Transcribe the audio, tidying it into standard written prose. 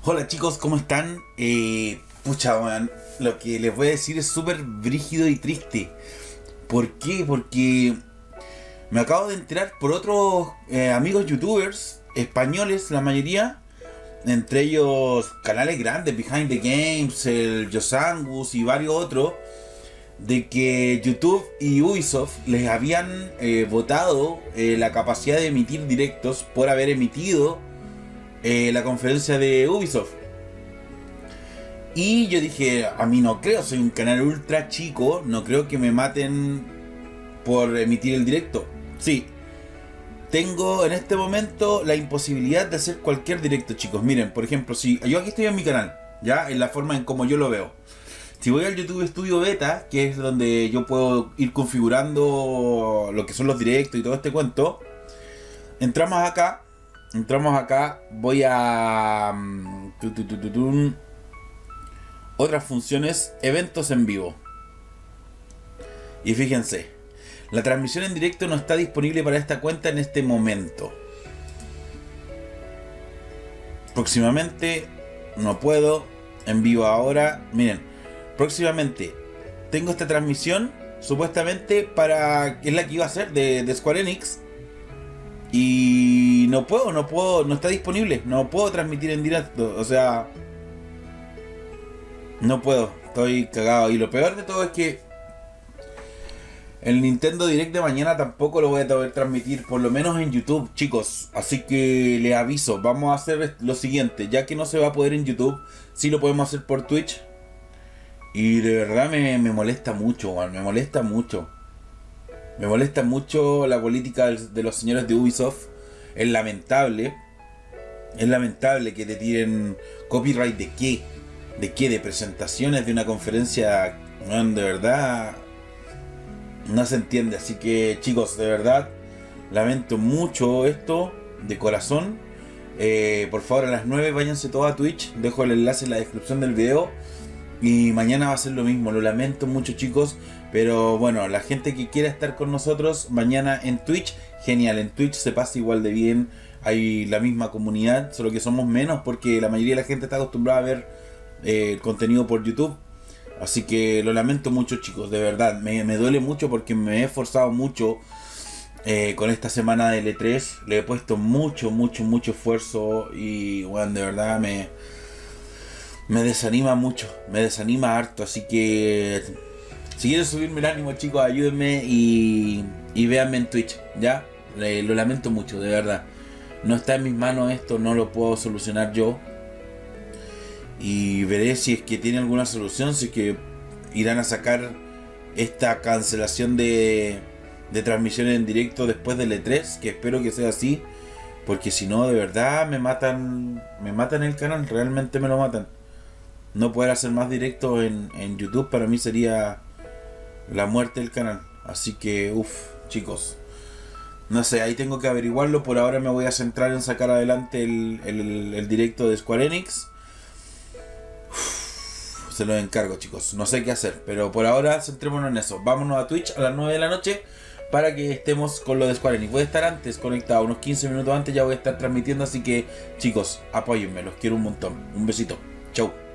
Hola chicos, ¿cómo están? Pucha, man, lo que les voy a decir es súper brígido y triste. ¿Por qué? Porque me acabo de enterar por otros amigos youtubers españoles, la mayoría, entre ellos canales grandes, Behind the Games, el Yosangus y varios otros, de que YouTube y Ubisoft les habían votado la capacidad de emitir directos por haber emitido la conferencia de Ubisoft. Y yo dije, a mí no creo, soy un canal ultra chico, no creo que me maten por emitir el directo. Sí, tengo en este momento la imposibilidad de hacer cualquier directo, chicos. Miren, por ejemplo, si yo aquí estoy en mi canal, ya, en la forma en como yo lo veo. Si voy al YouTube Studio Beta, que es donde yo puedo ir configurando lo que son los directos y todo este cuento, entramos acá, voy a otras funciones, eventos en vivo. Y fíjense, la transmisión en directo no está disponible para esta cuenta en este momento. Próximamente no puedo, en vivo ahora. Miren, próximamente tengo esta transmisión supuestamente para, que es la que iba a hacer de Square Enix, y no puedo, no está disponible, no puedo transmitir en directo, o sea, no puedo, estoy cagado. Y lo peor de todo es que el Nintendo Direct de mañana tampoco lo voy a poder transmitir, por lo menos en YouTube, chicos. Así que les aviso, vamos a hacer lo siguiente, ya que no se va a poder en YouTube, sí lo podemos hacer por Twitch. Y de verdad me molesta mucho, man, me molesta mucho. Me molesta mucho la política de los señores de Ubisoft. Es lamentable. Es lamentable que te tiren copyright de qué. ¿De qué? De presentaciones de una conferencia. Man, de verdad no se entiende. Así que chicos, de verdad lamento mucho esto, de corazón. Por favor, a las 9 váyanse todos a Twitch. Dejo el enlace en la descripción del video. Y mañana va a ser lo mismo. Lo lamento mucho, chicos. Pero bueno, la gente que quiera estar con nosotros mañana en Twitch, genial. En Twitch se pasa igual de bien. Hay la misma comunidad, solo que somos menos porque la mayoría de la gente está acostumbrada a ver contenido por YouTube. Así que lo lamento mucho, chicos, de verdad. Me duele mucho porque me he esforzado mucho con esta semana de E3. Le he puesto mucho esfuerzo. Y bueno, de verdad me desanima mucho. Me desanima harto. Así que si quieren subirme el ánimo, chicos, ayúdenme y véanme en Twitch, ¿ya? Lo lamento mucho, de verdad. No está en mis manos esto, no lo puedo solucionar yo. Y veré si es que tiene alguna solución, si es que irán a sacar esta cancelación de transmisiones en directo después del E3, que espero que sea así, porque si no, de verdad me matan el canal, realmente me lo matan. No poder hacer más directos en YouTube para mí sería la muerte del canal. Así que, chicos, no sé, ahí tengo que averiguarlo. Por ahora me voy a centrar en sacar adelante el directo de Square Enix. Se los encargo, chicos, no sé qué hacer, pero por ahora centrémonos en eso. Vámonos a Twitch a las 9 de la noche para que estemos con lo de Square Enix. Voy a estar antes conectado, unos 15 minutos antes ya voy a estar transmitiendo. Así que chicos, apóyenme, los quiero un montón. Un besito, chau.